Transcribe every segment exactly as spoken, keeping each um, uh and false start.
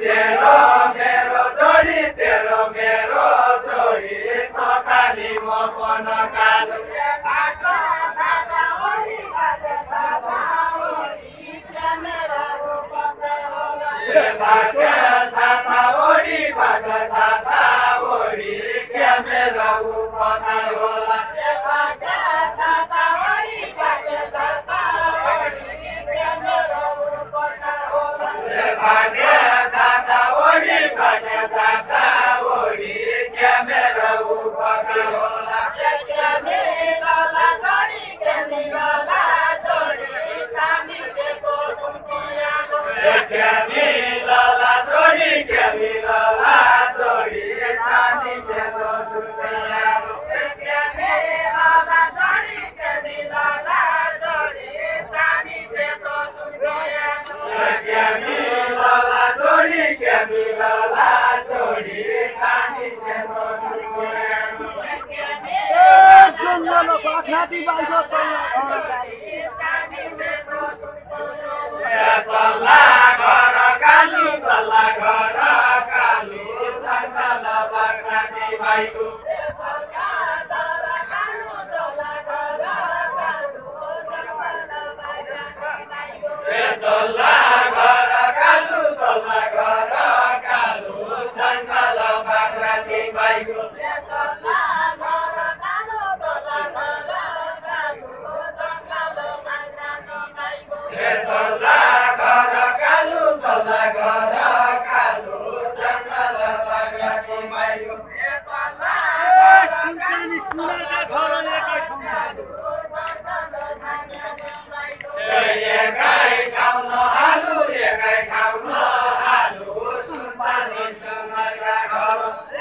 तेरो मेरो जोडी तेरो मेरो जोडी थकाली म पन कालो बाटो छाता ओडी बाटो छाता ओडी क्यामेरा रोपका होला बाटो छाता ओडी बाटो छाता ओडी क्यामेरा रोपका होला बाटो छाता ओडी बाटो छाता ओडी क्यामेरा रोपका होला बाटो छाता ओडी बाटो छाता ओडी क्यामेरा रोपका होला क्यामेरा जोडी क्यामेरा जोडी चाँदी सेको सुकिया क्यामेरा जोडी क्यामेरा जोडी चाँदी सेको सुकिया क्यामेरा जोडी क्यामेरा जोडी चाँदी सेको सुकिया क्यामेरा जोडी क्यामेरा जोडी चाँदी सेको सुकिया जंगल बाख्राती बाइको तल्ला घर कालु तल्ला घर कालु जंगल बाख्राती बाइको तल्ला घर कालु तल्ला घर कालु जंगल बाख्राती बाइको तल्ला घर कालु तल्ला घर कालु जंगल बाख्राती बाइको सुनसानी सुनाका घर एकै एकै ठाउँ हालु एकै ठाउँ हालु सुनसानी सुनाका घर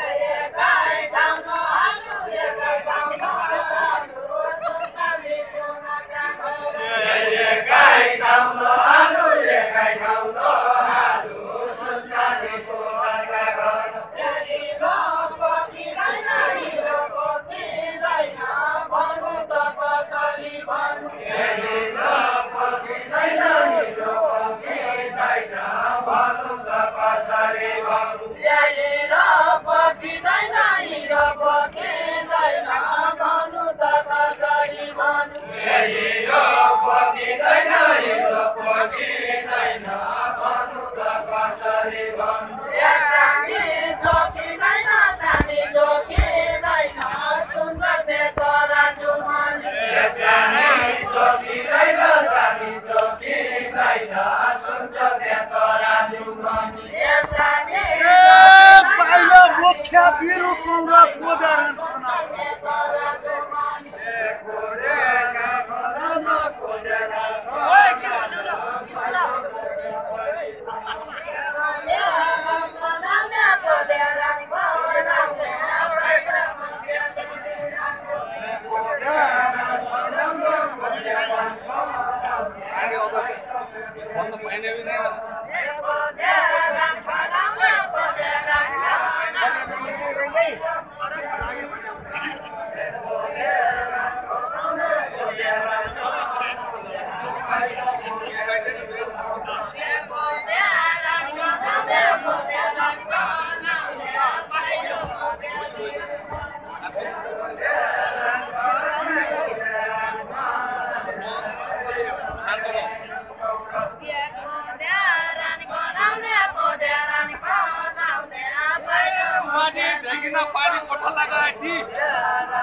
एकै ठाउँ हालु एकै ठाउँ हालु सुनसानी सुनाका घर एकै ठाउँ हालु एकै ठाउँ हालु सुनसानी सुनाका घर हिरो पकिँदैन हिरो पकिँदैन भन्नु त कसरी भन्नु हिरो पकिँदैन हिरो पकिँदैन भन्नु त कसरी भन्नु हिरो पकिँदैन हिरो पकिँदैन भन्नु त कसरी भन्नु हिरो पकिँदैन हिरो पकिँदैन भन्नु त कसरी भन्नु चाँदी जोकिँदैन चाँदी जोकिँदैन सुन्दर नेतरा जुमान चाँदी जोकिँदैन चाँदी जोकिँदैन सुन्दर नेतरा जुमान चाँदी पाइलो मुख्य बिरु कौरा कोदारन नेतरा जुमान कोरे गाम कोदेरा पानी कोठा लगाए